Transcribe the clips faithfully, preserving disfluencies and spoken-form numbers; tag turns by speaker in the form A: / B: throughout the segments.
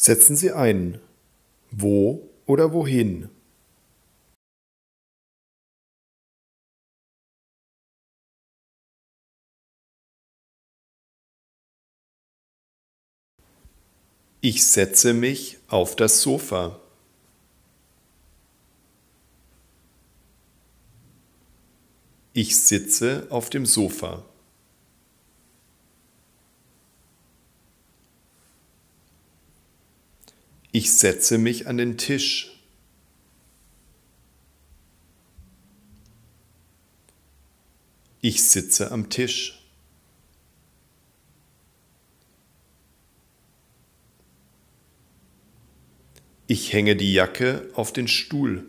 A: Setzen Sie ein. Wo oder wohin? Ich setze mich auf das Sofa. Ich sitze auf dem Sofa. Ich setze mich an den Tisch. Ich sitze am Tisch. Ich hänge die Jacke auf den Stuhl.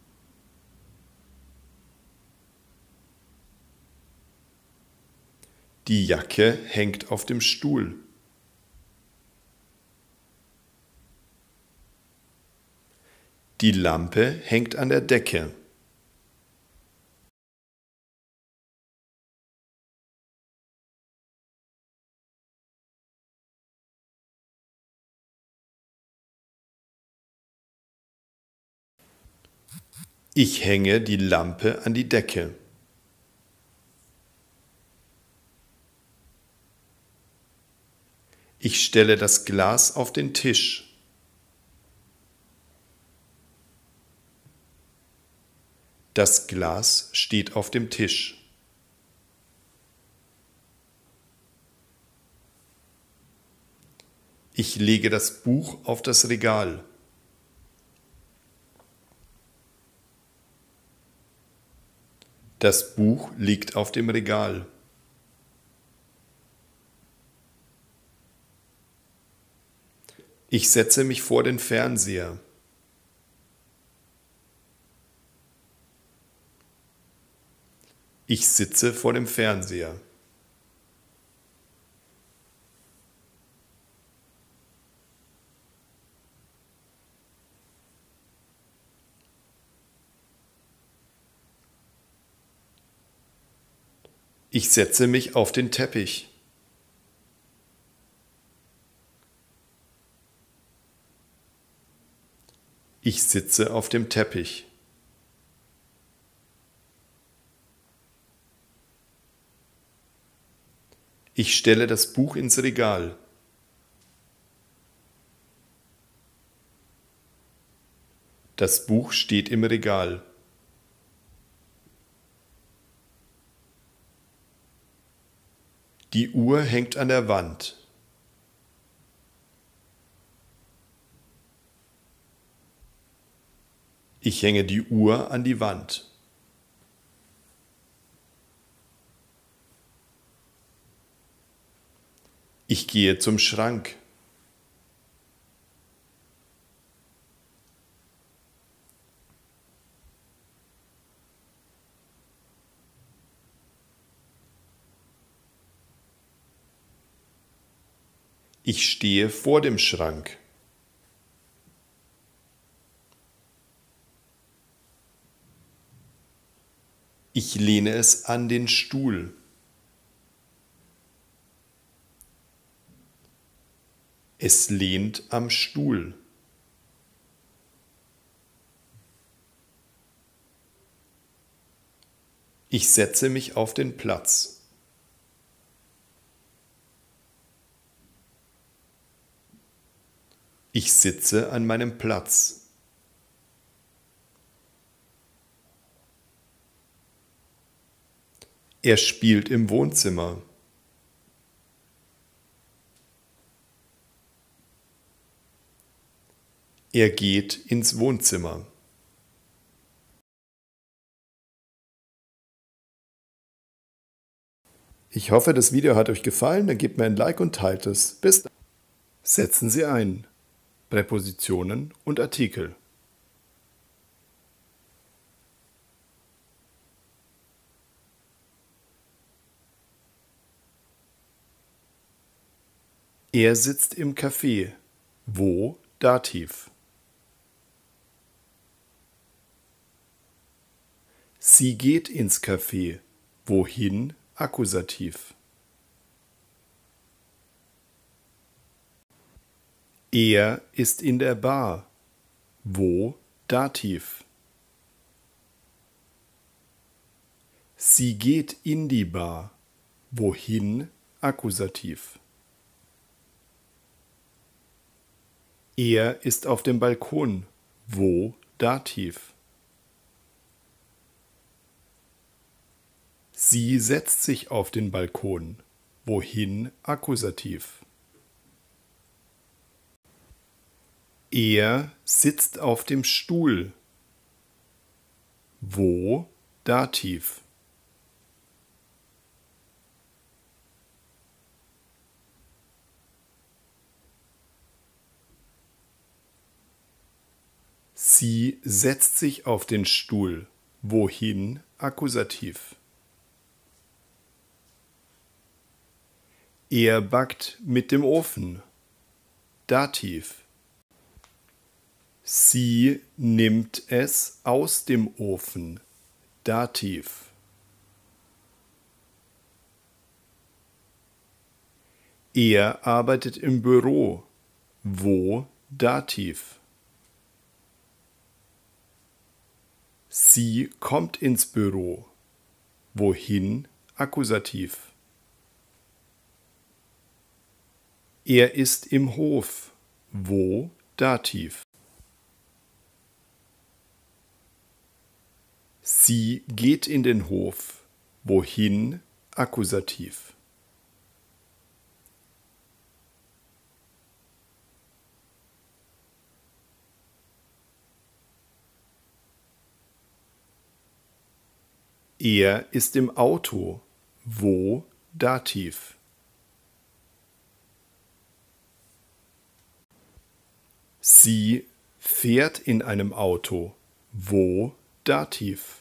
A: Die Jacke hängt auf dem Stuhl. Die Lampe hängt an der Decke. Ich hänge die Lampe an die Decke. Ich stelle das Glas auf den Tisch. Das Glas steht auf dem Tisch. Ich lege das Buch auf das Regal. Das Buch liegt auf dem Regal. Ich setze mich vor den Fernseher. Ich sitze vor dem Fernseher. Ich setze mich auf den Teppich. Ich sitze auf dem Teppich. Ich stelle das Buch ins Regal. Das Buch steht im Regal. Die Uhr hängt an der Wand. Ich hänge die Uhr an die Wand. Ich gehe zum Schrank. Ich stehe vor dem Schrank. Ich lehne es an den Stuhl. Es lehnt am Stuhl. Ich setze mich auf den Platz. Ich sitze an meinem Platz. Er spielt im Wohnzimmer. Er geht ins Wohnzimmer. Ich hoffe, das Video hat euch gefallen. Dann gebt mir ein Like und teilt es. Bis dann. Setzen Sie ein. Präpositionen und Artikel. Er sitzt im Café. Wo? Dativ. Sie geht ins Café. Wohin? Akkusativ. Er ist in der Bar. Wo? Dativ. Sie geht in die Bar. Wohin? Akkusativ. Er ist auf dem Balkon. Wo? Dativ. Sie setzt sich auf den Balkon. Wohin? Akkusativ. Er sitzt auf dem Stuhl. Wo? Dativ. Sie setzt sich auf den Stuhl. Wohin? Akkusativ. Er backt mit dem Ofen. Dativ. Sie nimmt es aus dem Ofen. Dativ. Er arbeitet im Büro. Wo? Dativ. Sie kommt ins Büro. Wohin? Akkusativ. Er ist im Hof. Wo? Dativ. Sie geht in den Hof. Wohin? Akkusativ. Er ist im Auto. Wo? Dativ. Sie fährt in einem Auto. Wo? Dativ.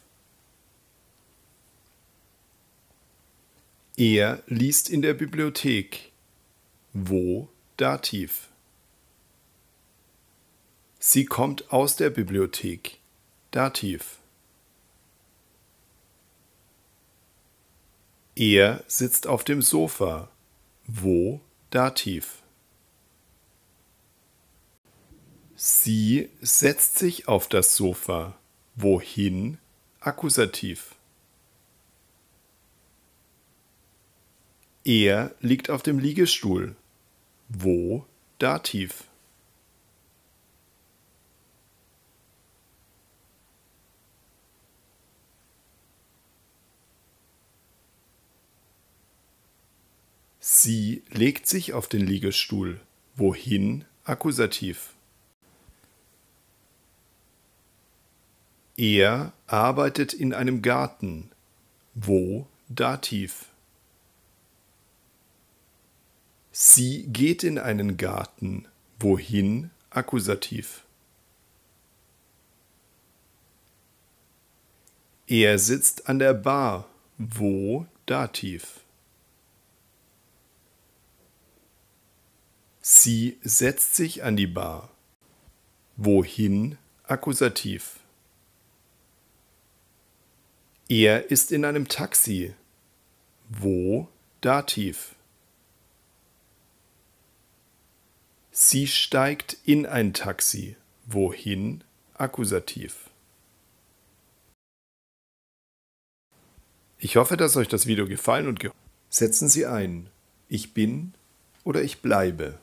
A: Er liest in der Bibliothek. Wo? Dativ. Sie kommt aus der Bibliothek. Dativ. Er sitzt auf dem Sofa. Wo? Dativ. Sie setzt sich auf das Sofa. Wohin? Akkusativ. Er liegt auf dem Liegestuhl. Wo? Dativ. Sie legt sich auf den Liegestuhl. Wohin? Akkusativ. Er arbeitet in einem Garten. Wo? Dativ. Sie geht in einen Garten. Wohin? Akkusativ. Er sitzt an der Bar. Wo? Dativ. Sie setzt sich an die Bar. Wohin? Akkusativ. Er ist in einem Taxi. Wo? Dativ. Sie steigt in ein Taxi. Wohin? Akkusativ. Ich hoffe, dass euch das Video gefallen und geholfen hat. Setzen Sie ein. Ich bin oder ich bleibe.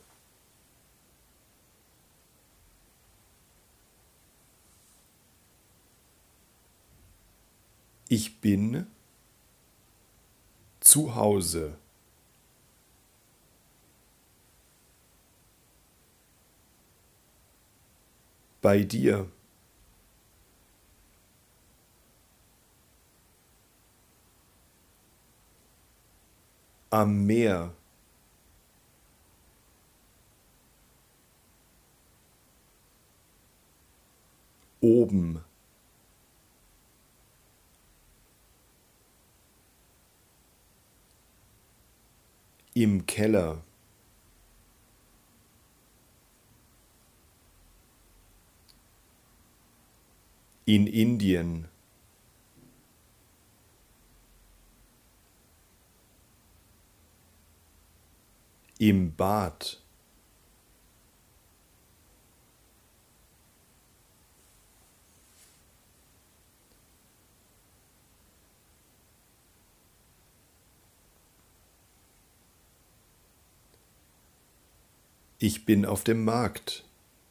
A: Ich bin zu Hause. Bei dir. Am Meer. Oben. Im Keller. In Indien. Im Bad. Ich bin auf dem Markt.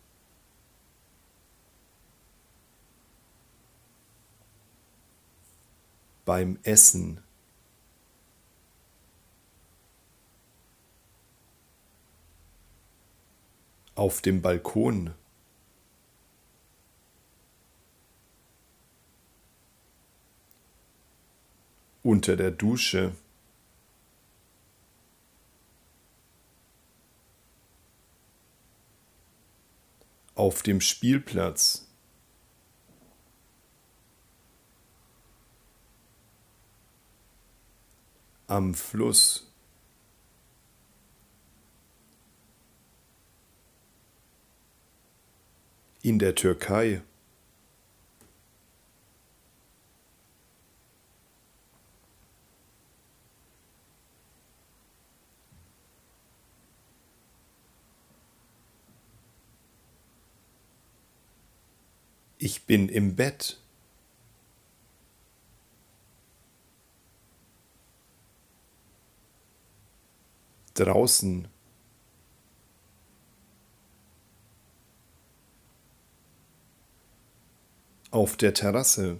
A: Beim Essen. Auf dem Balkon. Unter der Dusche. Auf dem Spielplatz. Am Fluss. In der Türkei. Ich bin im Bett. Draußen. Auf der Terrasse.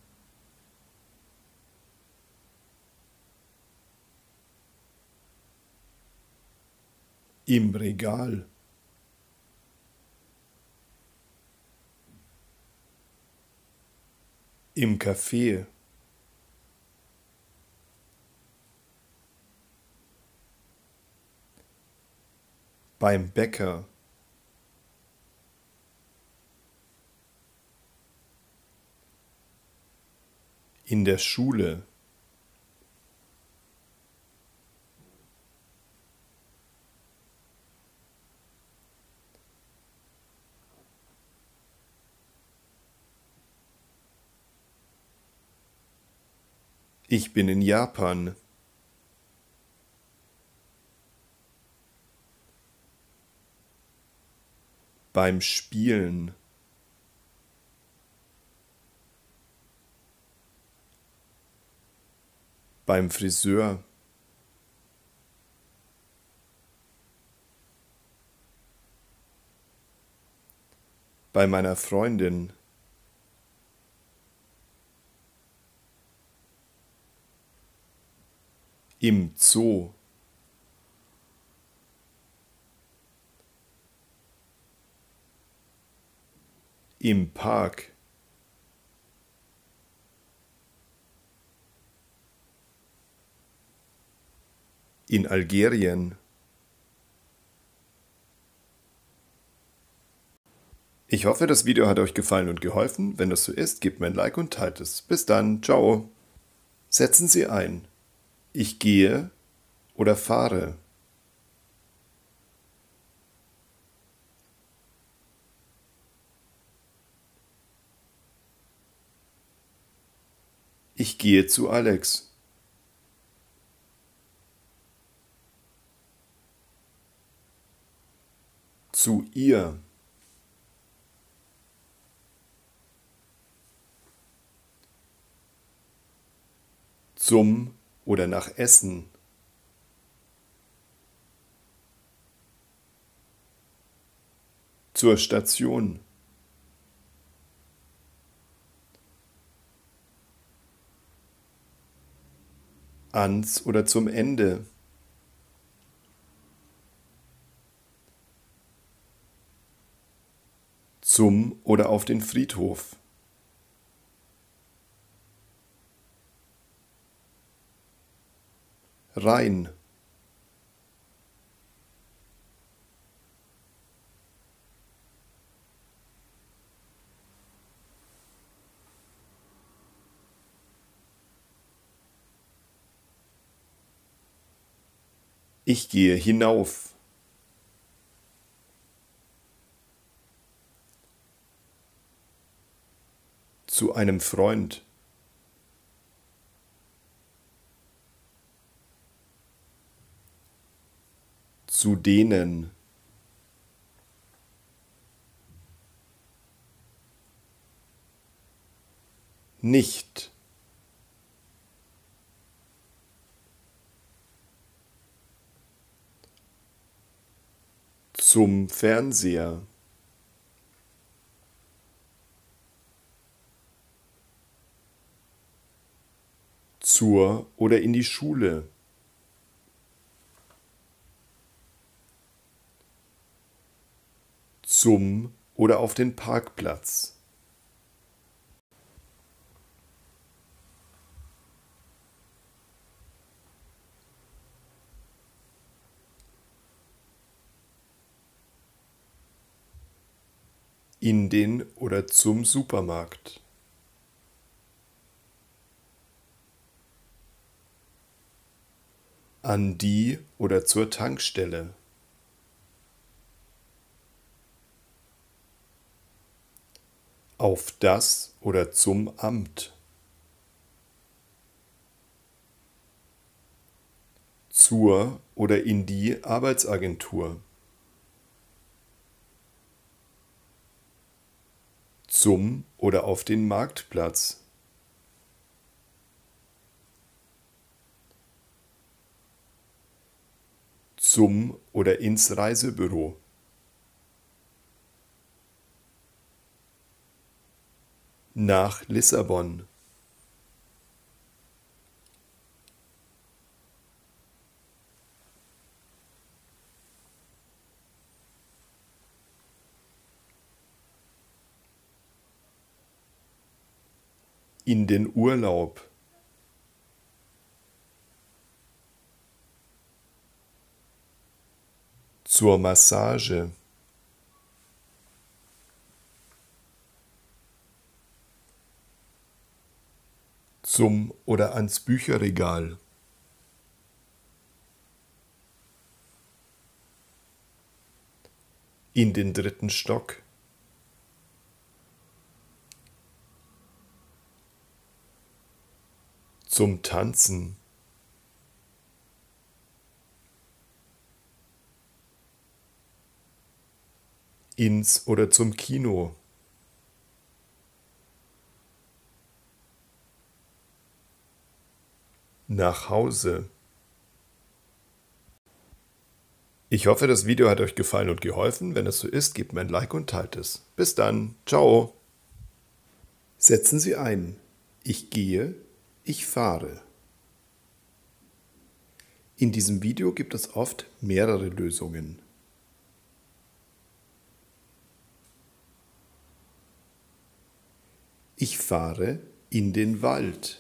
A: Im Regal. Im Café. Beim Bäcker. In der Schule. Ich bin in Japan. Beim Spielen. Beim Friseur. Bei meiner Freundin. Im Zoo. Im Park. In Algerien. Ich hoffe, das Video hat euch gefallen und geholfen. Wenn das so ist, gebt mir ein Like und teilt es. Bis dann, ciao. Setzen Sie ein. Ich gehe oder fahre. Ich gehe zu Alex. Zu ihr. Zum oder nach Essen. Zur Station. Ans oder zum Ende. Zum oder auf den Friedhof. Rein. Ich gehe hinauf. Zu einem Freund. Zu denen. Nicht. zum Fernseher, zur oder in die Schule, zum oder auf den Parkplatz, in den oder zum Supermarkt, an die oder zur Tankstelle, auf das oder zum Amt, zur oder in die Arbeitsagentur, zum oder auf den Marktplatz, zum oder ins Reisebüro, nach Lissabon, in den Urlaub, zur Massage, zum oder ans Bücherregal, in den dritten Stock, zum Tanzen, ins oder zum Kino, nach Hause. Ich hoffe, das Video hat euch gefallen und geholfen. Wenn es so ist, gebt mir ein Like und teilt es. Bis dann. Ciao. Setzen Sie ein. Ich gehe, ich fahre. In diesem Video gibt es oft mehrere Lösungen. Ich fahre in den Wald.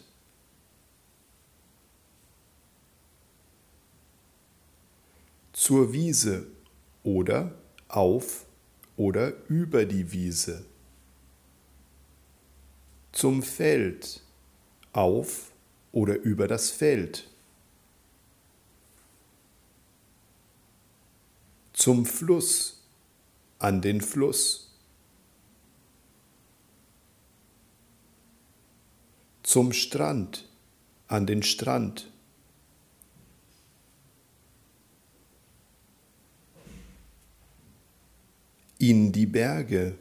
A: Zur Wiese oder auf oder über die Wiese. Zum Feld, auf oder über das Feld. Zum Fluss, an den Fluss. Zum Strand, an den Strand. In die Berge.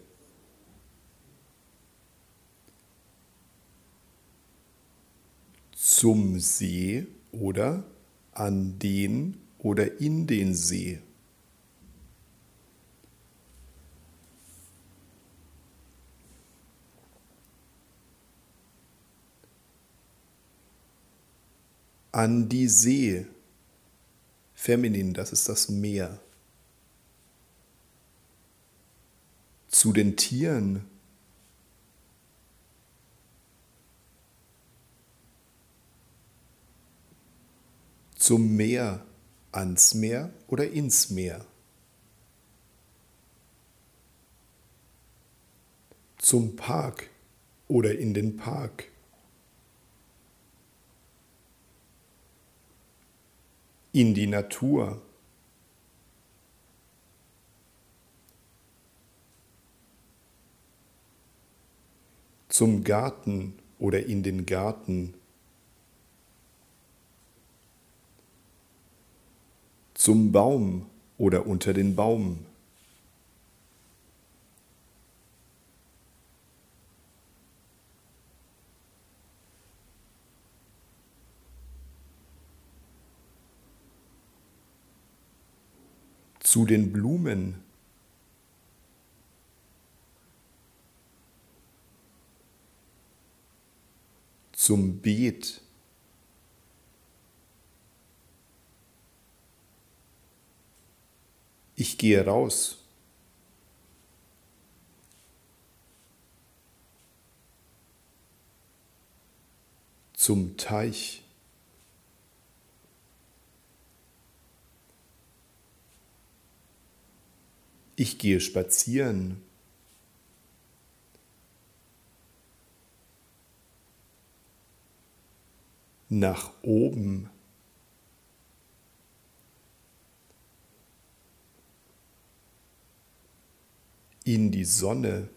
A: Zum See oder an den oder in den See. An die See. Feminin, das ist das Meer. Zu den Tieren. Zum Meer, ans Meer oder ins Meer. Zum Park oder in den Park. In die Natur. Zum Garten oder in den Garten. Zum Baum oder unter den Baum. Zu den Blumen. zum Beet, ich gehe raus, zum Teich, ich gehe spazieren, nach oben, in die Sonne,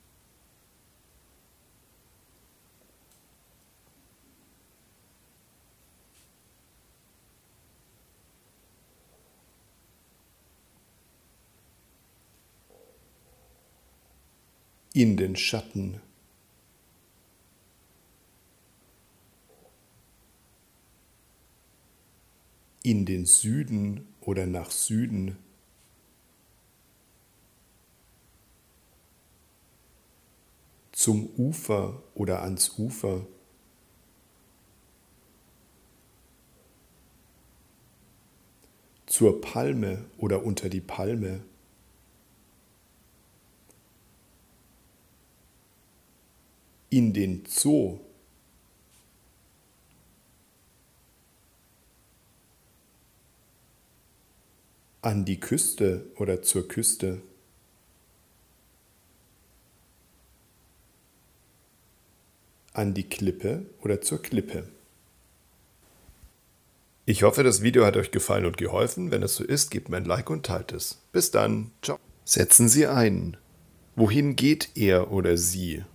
A: in den Schatten, in den Süden oder nach Süden, zum Ufer oder ans Ufer, zur Palme oder unter die Palme, in den Zoo, an die Küste oder zur Küste, an die Klippe oder zur Klippe. Ich hoffe, das Video hat euch gefallen und geholfen. Wenn es so ist, gebt mir ein Like und teilt es. Bis dann. Ciao. Setzen Sie ein. Wohin geht er oder sie?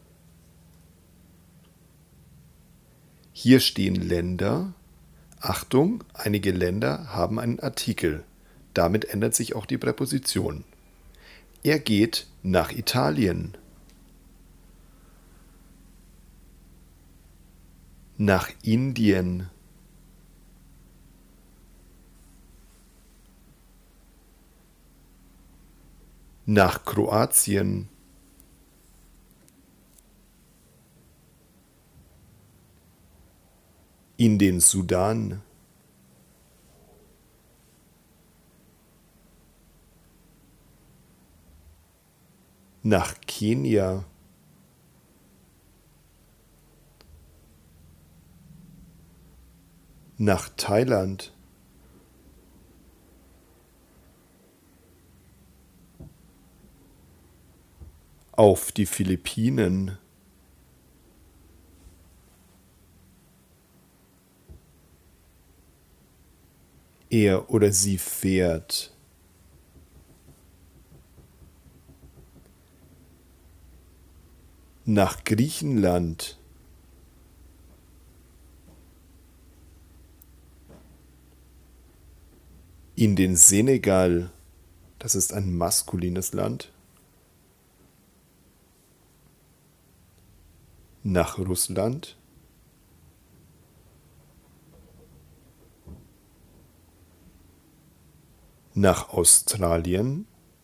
A: Hier stehen Länder. Achtung, einige Länder haben einen Artikel. Damit ändert sich auch die Präposition. Er geht nach Italien. Nach Indien. Nach Kroatien. In den Sudan. Nach Kenia. Nach Thailand. Auf die Philippinen. Er oder sie fährt. Nach Griechenland. In den Senegal. Das ist ein maskulines Land. Nach Russland. Nach Australien.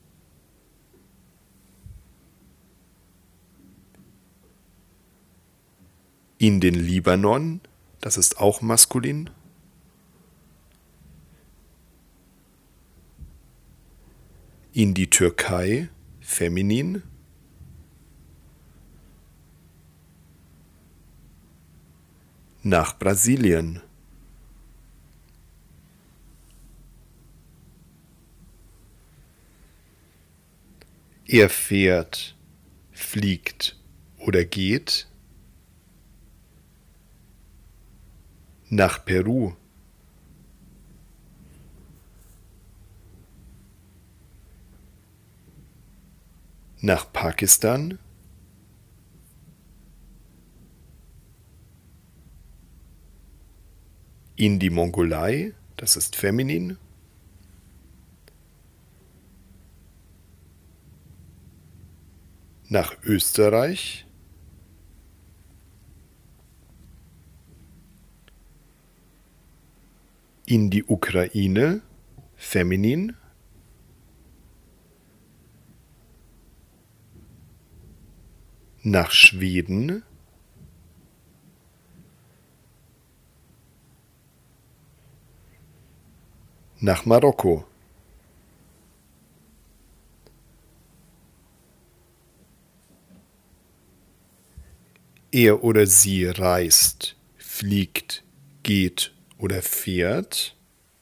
A: In den Libanon. Das ist auch maskulin. In die Türkei. Feminin. Nach Brasilien. Er fährt, fliegt oder geht nach Peru. Nach Pakistan. In die Mongolei, das ist feminin. Nach Österreich. In die Ukraine, feminin. Nach Schweden. nach Marokko. Er oder sie reist, fliegt, geht oder fährt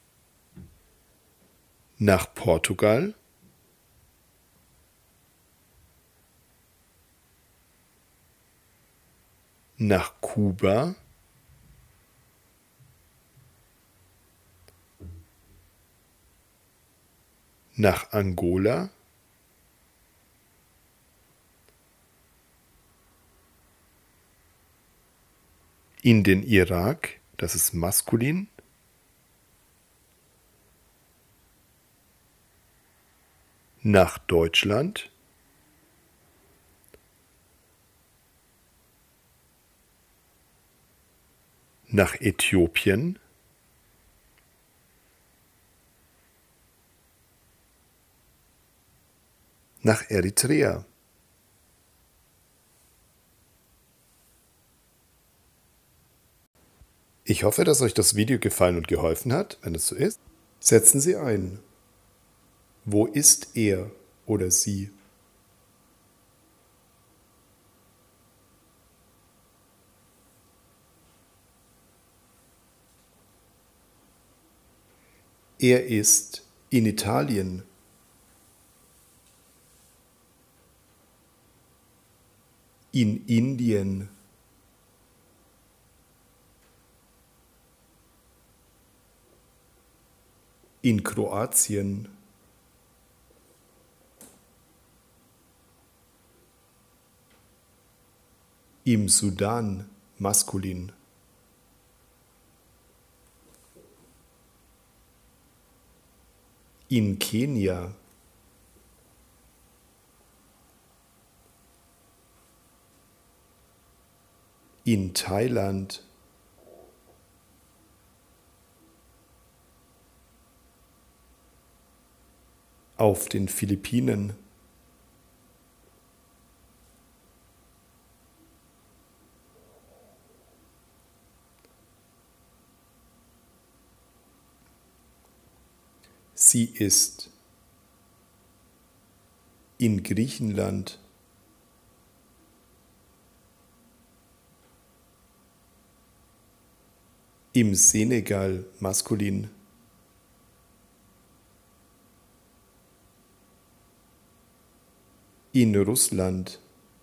A: nach Portugal, nach Kuba, nach Angola, in den Irak, das ist maskulin, nach Deutschland, nach Äthiopien, nach Eritrea. Ich hoffe, dass euch das Video gefallen und geholfen hat. Wenn es so ist, setzen Sie ein. Wo ist er oder sie? Er ist in Italien. In Indien. In Kroatien. Im Sudan, maskulin. In Kenia. In Thailand. Auf den Philippinen. Sie ist in Griechenland. Im Senegal, maskulin. In Russland.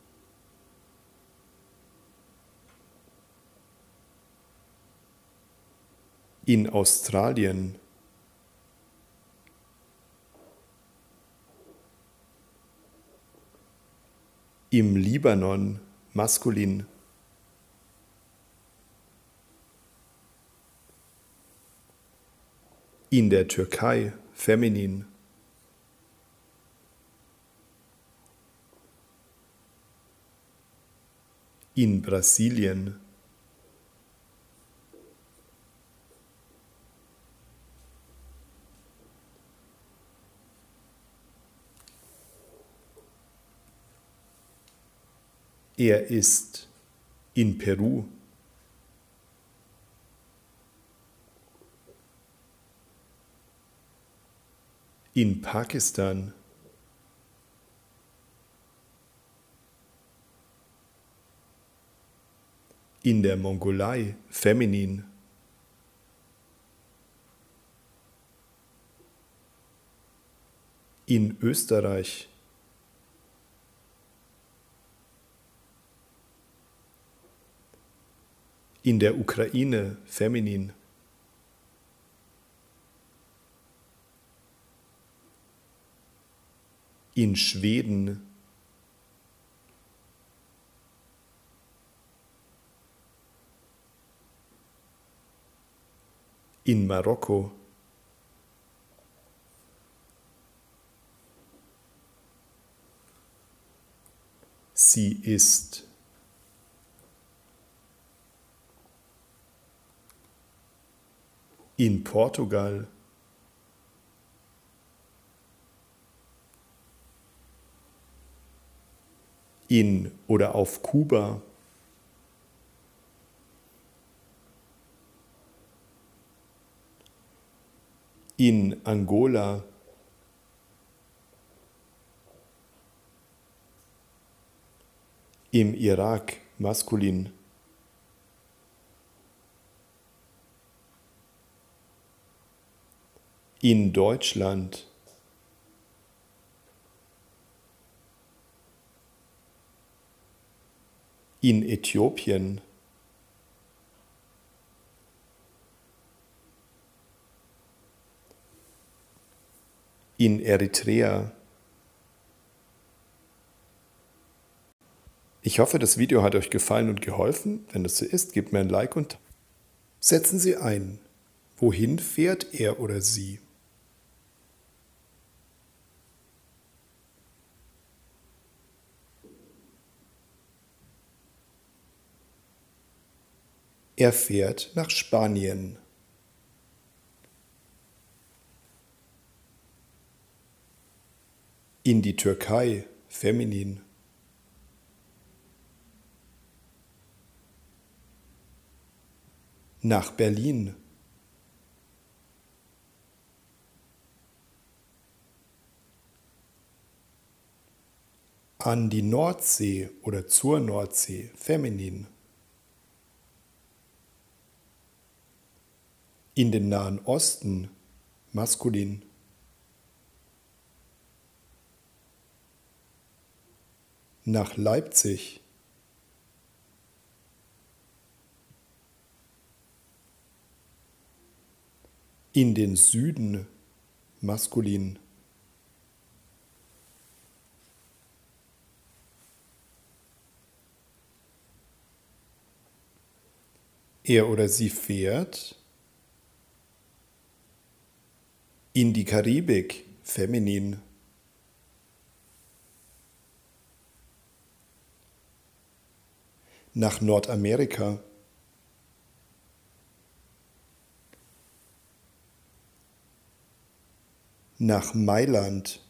A: In Australien. Im Libanon, maskulin. In der Türkei, feminin. In Brasilien. Er ist in Peru. In Pakistan. In der Mongolei, feminin. In Österreich. In der Ukraine, feminin. In Schweden. In Marokko. Sie ist in Portugal. In oder auf Kuba. in Angola, im Irak maskulin, in Deutschland, in Äthiopien, in Eritrea. Ich hoffe, das Video hat euch gefallen und geholfen. Wenn es so ist, gebt mir ein Like und setzen Sie ein. Wohin fährt er oder sie? Er fährt nach Spanien. In die Türkei, feminin. Nach Berlin. An die Nordsee oder zur Nordsee, feminin. In den Nahen Osten, maskulin. Nach Leipzig. In den Süden, maskulin. Er oder sie fährt in die Karibik, feminin. Nach Nordamerika. Nach Mailand.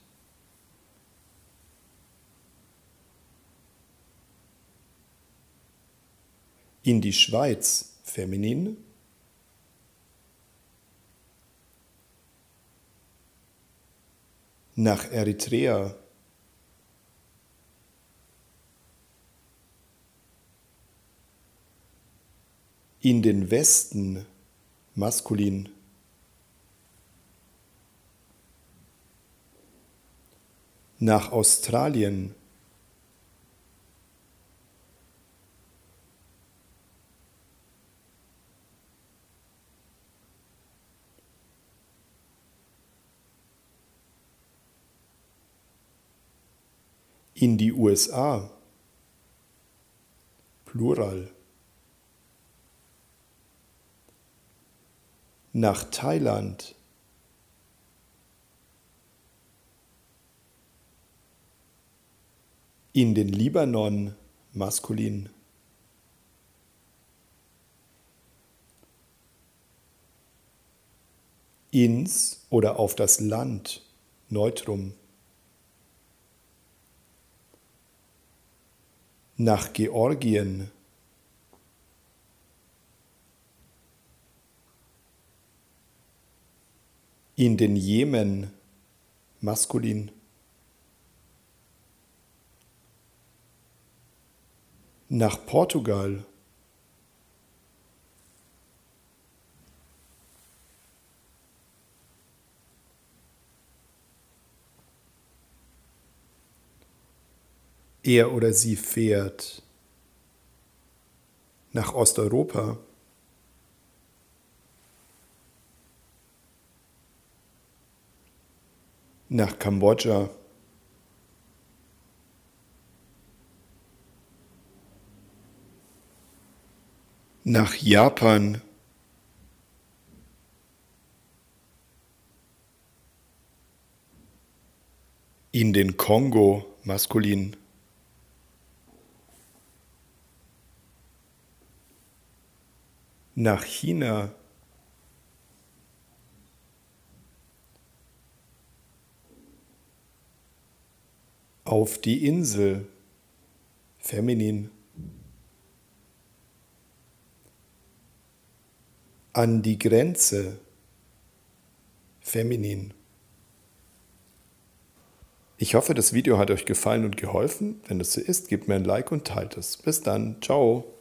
A: In die Schweiz, feminin. Nach Eritrea. In den Westen, maskulin. Nach Australien. In die U S A, Plural. Nach Thailand. In den Libanon, maskulin. Ins oder auf das Land, Neutrum. Nach Georgien. In den Jemen, maskulin. Nach Portugal. Er oder sie fährt nach Osteuropa. Nach Kambodscha. Nach Japan. In den Kongo, maskulin. Nach China. Auf die Insel, feminin. An die Grenze, feminin. Ich hoffe, das Video hat euch gefallen und geholfen. Wenn es so ist, gebt mir ein Like und teilt es. Bis dann. Ciao.